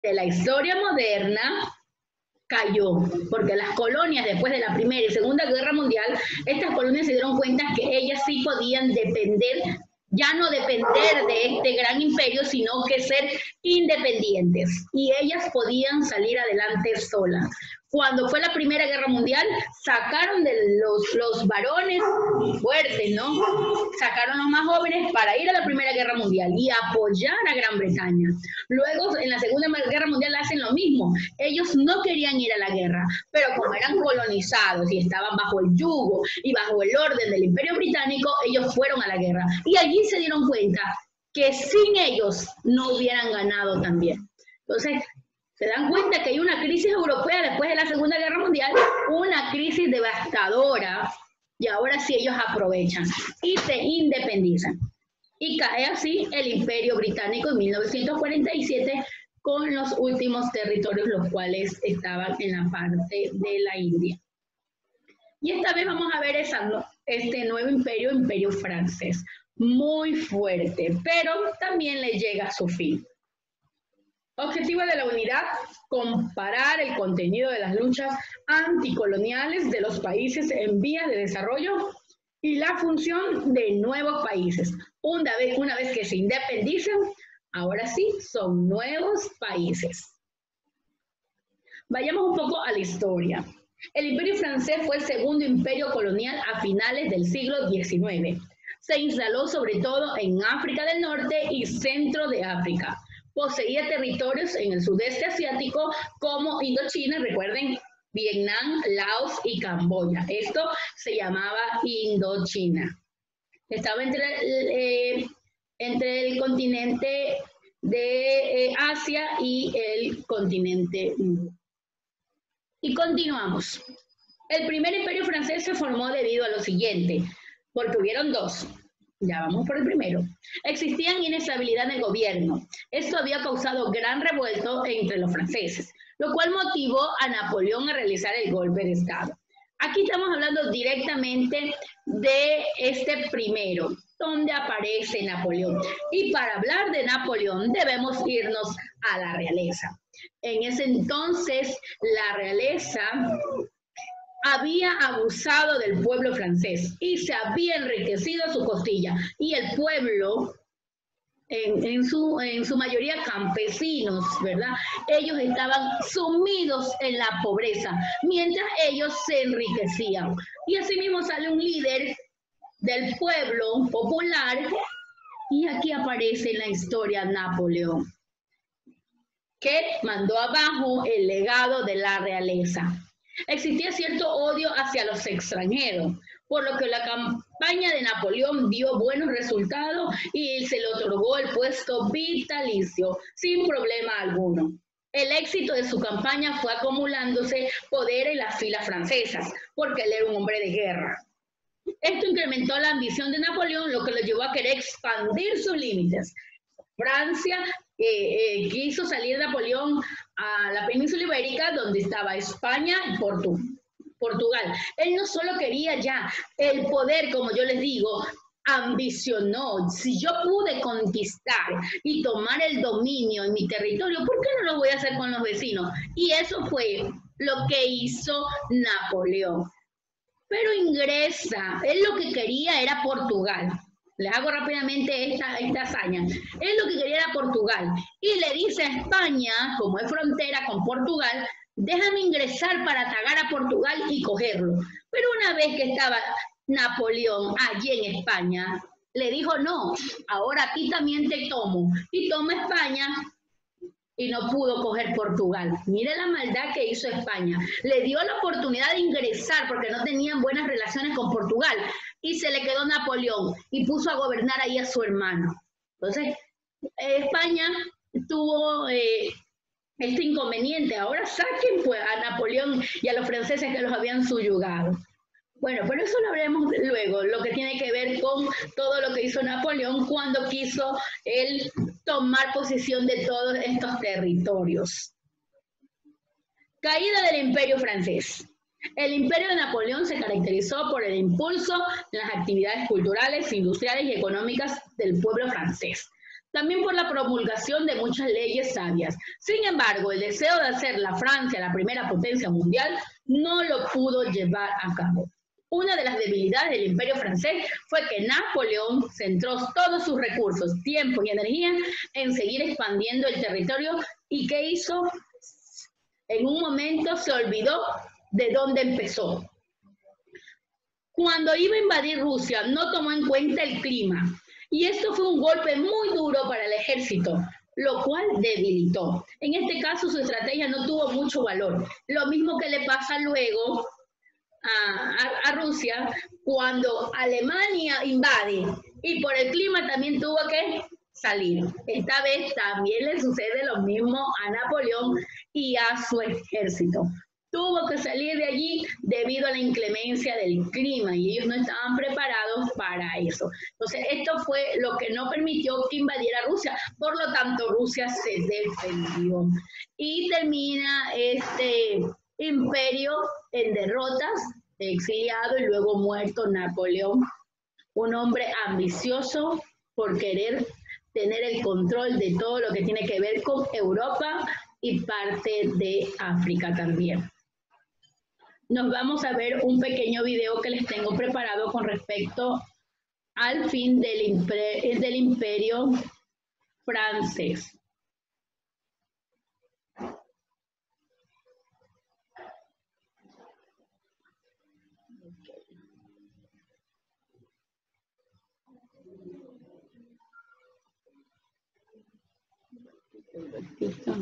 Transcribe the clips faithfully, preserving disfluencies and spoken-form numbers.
de la historia moderna cayó, porque las colonias después de la Primera y Segunda Guerra Mundial, estas colonias se dieron cuenta que ellas sí podían depender, ya no depender de este gran imperio, sino que ser independientes, y ellas podían salir adelante solas. Cuando fue la Primera Guerra Mundial, sacaron de los, los varones fuertes, ¿no? Sacaron a los más jóvenes para ir a la Primera Guerra Mundial y apoyar a Gran Bretaña. Luego, en la Segunda Guerra Mundial hacen lo mismo. Ellos no querían ir a la guerra, pero como eran colonizados y estaban bajo el yugo y bajo el orden del Imperio Británico, ellos fueron a la guerra. Y allí se dieron cuenta que sin ellos no hubieran ganado también. Entonces, se dan cuenta que hay una crisis europea después de la Segunda Guerra Mundial, una crisis devastadora, y ahora sí ellos aprovechan y se independizan. Y cae así el Imperio Británico en mil novecientos cuarenta y siete con los últimos territorios, los cuales estaban en la parte de la India. Y esta vez vamos a ver esa, este nuevo imperio, imperio francés, muy fuerte, pero también le llega a su fin. Objetivo de la unidad, comparar el contenido de las luchas anticoloniales de los países en vías de desarrollo y la función de nuevos países. Una vez, una vez que se independizan, ahora sí son nuevos países. Vayamos un poco a la historia. El Imperio francés fue el segundo imperio colonial a finales del siglo diecinueve. Se instaló sobre todo en África del Norte y centro de África. Poseía territorios en el sudeste asiático como Indochina, recuerden, Vietnam, Laos y Camboya. Esto se llamaba Indochina. Estaba entre, eh, entre el continente de eh, Asia y el continente Indo. Y continuamos. El primer imperio francés se formó debido a lo siguiente, porque hubieron dos. Ya vamos por el primero. Existían inestabilidad en el gobierno. Esto había causado gran revuelto entre los franceses, lo cual motivó a Napoleón a realizar el golpe de Estado. Aquí estamos hablando directamente de este primero, donde aparece Napoleón. Y para hablar de Napoleón debemos irnos a la realeza. En ese entonces, la realeza había abusado del pueblo francés y se había enriquecido a su costilla. Y el pueblo, en, en, su, en su mayoría campesinos, ¿verdad? Ellos estaban sumidos en la pobreza, mientras ellos se enriquecían. Y así mismo sale un líder del pueblo popular, y aquí aparece en la historia Napoleón, que mandó abajo el legado de la realeza. Existía cierto odio hacia los extranjeros, por lo que la campaña de Napoleón dio buenos resultados y se le otorgó el puesto vitalicio sin problema alguno. El éxito de su campaña fue acumulándose poder en las filas francesas, porque él era un hombre de guerra. Esto incrementó la ambición de Napoleón, lo que lo llevó a querer expandir sus límites. Francia eh, eh, quiso salir Napoleón a la península ibérica, donde estaba España y Portu Portugal. Él no solo quería ya el poder, como yo les digo, ambicionó. Si yo pude conquistar y tomar el dominio en mi territorio, ¿por qué no lo voy a hacer con los vecinos? Y eso fue lo que hizo Napoleón. Pero ingresa, él lo que quería era Portugal. Les hago rápidamente esta, esta hazaña. Él lo que quería era Portugal. Y le dice a España, como es frontera con Portugal, déjame ingresar para atacar a Portugal y cogerlo. Pero una vez que estaba Napoleón allí en España, le dijo, no, ahora aquí también te tomo. Y toma España y no pudo coger Portugal. Mire la maldad que hizo España. Le dio la oportunidad de ingresar porque no tenían buenas relaciones con Portugal. Y se le quedó Napoleón y puso a gobernar ahí a su hermano. Entonces, España tuvo eh, este inconveniente. Ahora saquen pues, a Napoleón y a los franceses que los habían subyugado. Bueno, pero eso lo veremos luego, lo que tiene que ver con todo lo que hizo Napoleón cuando quiso él tomar posesión de todos estos territorios. Caída del Imperio francés. El Imperio de Napoleón se caracterizó por el impulso en las actividades culturales, industriales y económicas del pueblo francés. también por la promulgación de muchas leyes sabias. Sin embargo, el deseo de hacer la Francia la primera potencia mundial no lo pudo llevar a cabo. Una de las debilidades del Imperio francés fue que Napoleón centró todos sus recursos, tiempo y energía en seguir expandiendo el territorio y ¿qué hizo? En un momento se olvidó de dónde empezó. Cuando iba a invadir Rusia, no tomó en cuenta el clima. Y esto fue un golpe muy duro para el ejército, lo cual debilitó. En este caso, su estrategia no tuvo mucho valor. Lo mismo que le pasa luego a, a, a Rusia cuando Alemania invade y por el clima también tuvo que salir. Esta vez también le sucede lo mismo a Napoleón y a su ejército. Tuvo que salir de allí debido a la inclemencia del clima y ellos no estaban preparados para eso. Entonces, esto fue lo que no permitió que invadiera Rusia. Por lo tanto, Rusia se defendió. Y termina este imperio en derrotas, exiliado y luego muerto Napoleón, un hombre ambicioso por querer tener el control de todo lo que tiene que ver con Europa y parte de África también. Nos vamos a ver un pequeño video que les tengo preparado con respecto al fin del, imper del imperio francés. ¿Listo?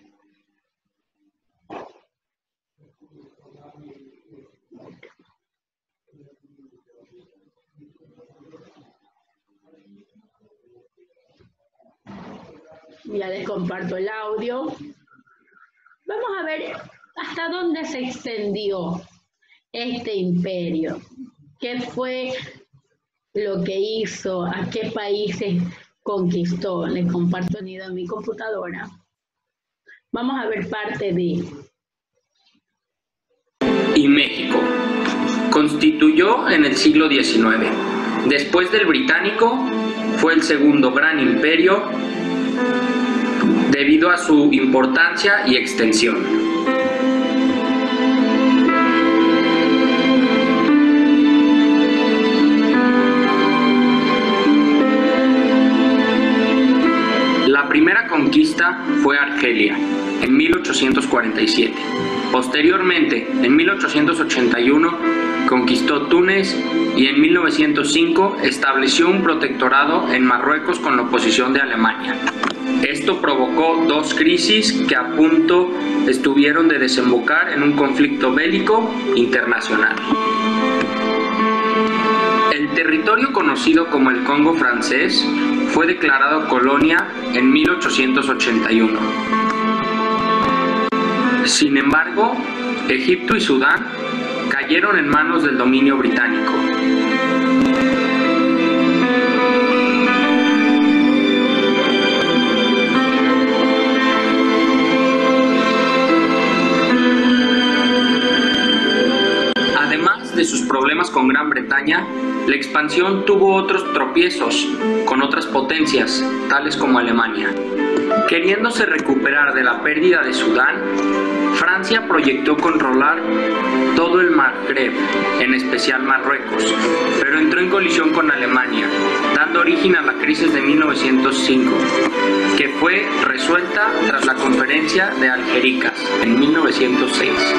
Ya les comparto el audio. Vamos a ver hasta dónde se extendió este imperio. ¿Qué fue lo que hizo? ¿A qué países conquistó? Les comparto unido en mi computadora. Vamos a ver parte de... Y México. Constituyó en el siglo diecinueve. Después del británico, fue el segundo gran imperio debido a su importancia y extensión. La primera conquista fue Argelia, en mil ochocientos cuarenta y siete. Posteriormente, en mil ochocientos ochenta y uno, conquistó Túnez y en mil novecientos cinco estableció un protectorado en Marruecos con la oposición de Alemania. Esto provocó dos crisis que a punto estuvieron de desembocar en un conflicto bélico internacional. El territorio conocido como el Congo francés fue declarado colonia en mil ochocientos ochenta y uno. Sin embargo, Egipto y Sudán cayeron en manos del dominio británico. Además de sus problemas con Gran Bretaña, la expansión tuvo otros tropiezos con otras potencias, tales como Alemania. Queriéndose recuperar de la pérdida de Sudán, Francia proyectó controlar todo el Magreb, en especial Marruecos, pero entró en colisión con Alemania, dando origen a la crisis de mil novecientos cinco, que fue resuelta tras la Conferencia de Algeciras en mil novecientos seis.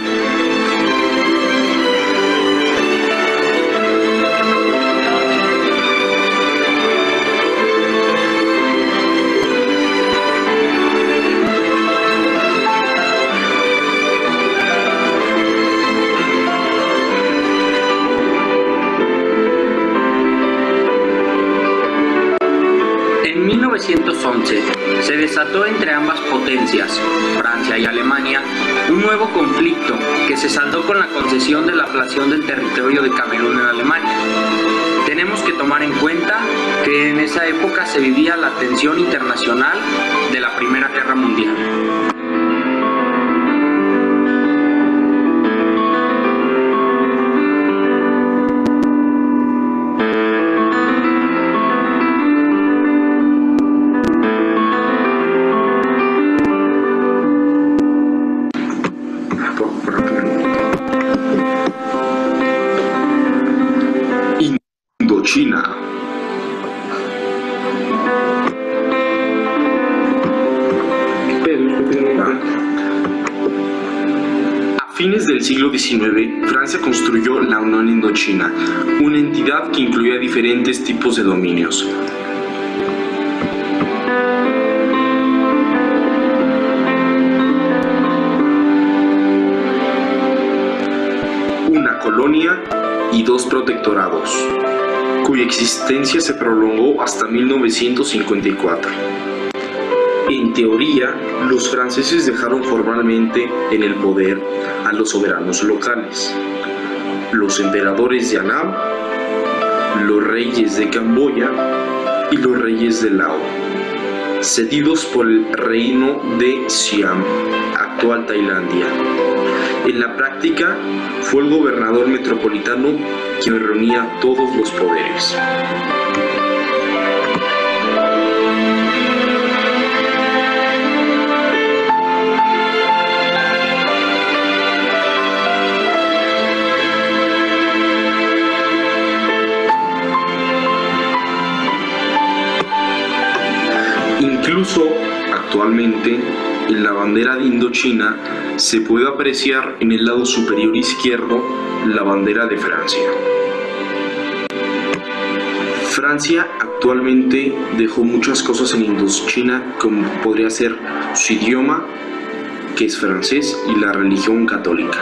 En mil novecientos once se desató entre ambas potencias, Francia y Alemania, un nuevo conflicto que se saldó con la concesión de la ablación del territorio de Camerún en Alemania. Tenemos que tomar en cuenta que en esa época se vivía la tensión internacional de la Primera Guerra Mundial. fines del siglo diecinueve, Francia construyó la Unión Indochina, una entidad que incluía diferentes tipos de dominios. Una colonia y dos protectorados, cuya existencia se prolongó hasta mil novecientos cincuenta y cuatro. En teoría, los franceses dejaron formalmente en el poder a los soberanos locales, los emperadores de Annam, los reyes de Camboya y los reyes de Laos, cedidos por el reino de Siam, actual Tailandia. En la práctica, fue el gobernador metropolitano quien reunía todos los poderes. Incluso, actualmente, en la bandera de Indochina se puede apreciar en el lado superior izquierdo la bandera de Francia. Francia actualmente dejó muchas cosas en Indochina, como podría ser su idioma, que es francés, y la religión católica.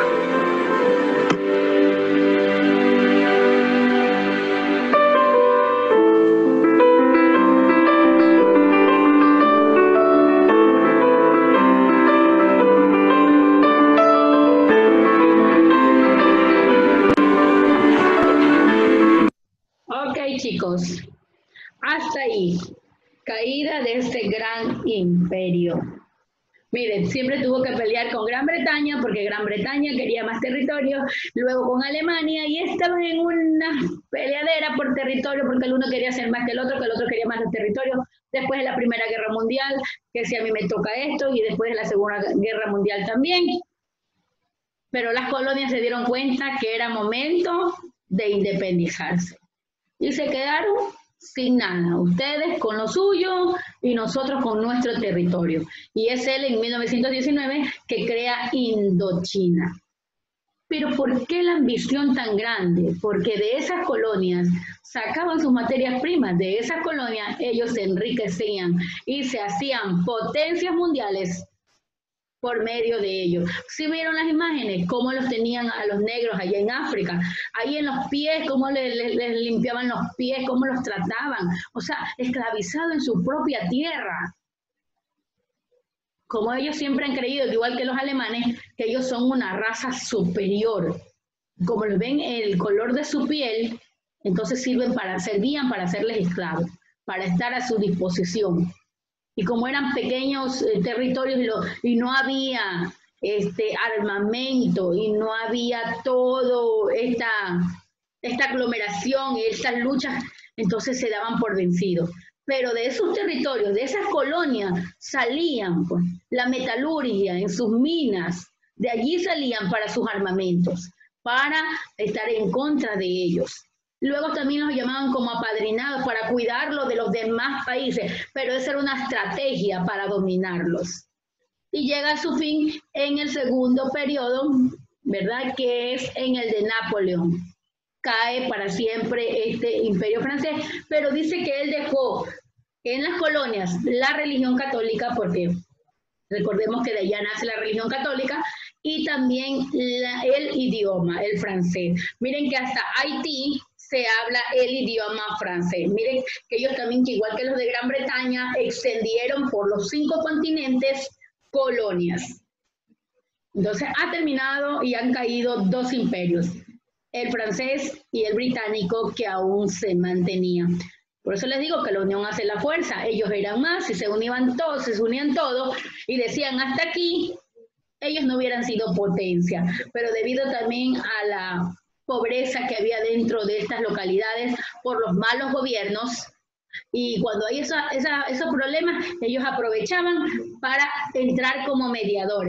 Chicos, hasta ahí, caída de este gran imperio. Miren, siempre tuvo que pelear con Gran Bretaña porque Gran Bretaña quería más territorio, luego con Alemania, y estaban en una peleadera por territorio porque el uno quería ser más que el otro, que el otro quería más territorio. Después de la Primera Guerra Mundial, que si a mí me toca esto, y después de la Segunda Guerra Mundial también. Pero las colonias se dieron cuenta que era momento de independizarse. Y se quedaron sin nada, ustedes con lo suyo y nosotros con nuestro territorio. Y es él en mil novecientos diecinueve que crea Indochina. Pero ¿por qué la ambición tan grande? Porque de esas colonias sacaban sus materias primas, de esas colonias ellos se enriquecían y se hacían potencias mundiales por medio de ellos. Si vieron las imágenes, cómo los tenían a los negros allá en África, ahí en los pies, cómo les, les, les limpiaban los pies, cómo los trataban, o sea, esclavizados en su propia tierra. Como ellos siempre han creído, igual que los alemanes, que ellos son una raza superior. Como les ven el color de su piel, entonces sirven para, servían para hacerles esclavos, para estar a su disposición. Y como eran pequeños eh, territorios y, lo, y no había este, armamento y no había todo esta, esta aglomeración y estas luchas, entonces se daban por vencidos. Pero de esos territorios, de esas colonias, salían pues, la metalurgia en sus minas, de allí salían para sus armamentos, para estar en contra de ellos. Luego también los llamaban como apadrinados para cuidarlos de los demás países, pero esa era una estrategia para dominarlos. Y llega a su fin en el segundo periodo, ¿verdad? Que es en el de Napoleón. Cae para siempre este imperio francés, pero dice que él dejó en las colonias la religión católica, porque recordemos que de allá nace la religión católica, y también la, el idioma, el francés. Miren que hasta Haití se habla el idioma francés. Miren que ellos también, que igual que los de Gran Bretaña, extendieron por los cinco continentes colonias. Entonces ha terminado y han caído dos imperios, el francés y el británico, que aún se mantenían. Por eso les digo que la unión hace la fuerza. Ellos eran más, y se unían todos, se unían todos y decían hasta aquí, ellos no hubieran sido potencia. Pero debido también a la pobreza que había dentro de estas localidades por los malos gobiernos, y cuando hay esa, esa, esos problemas, ellos aprovechaban para entrar como mediadores.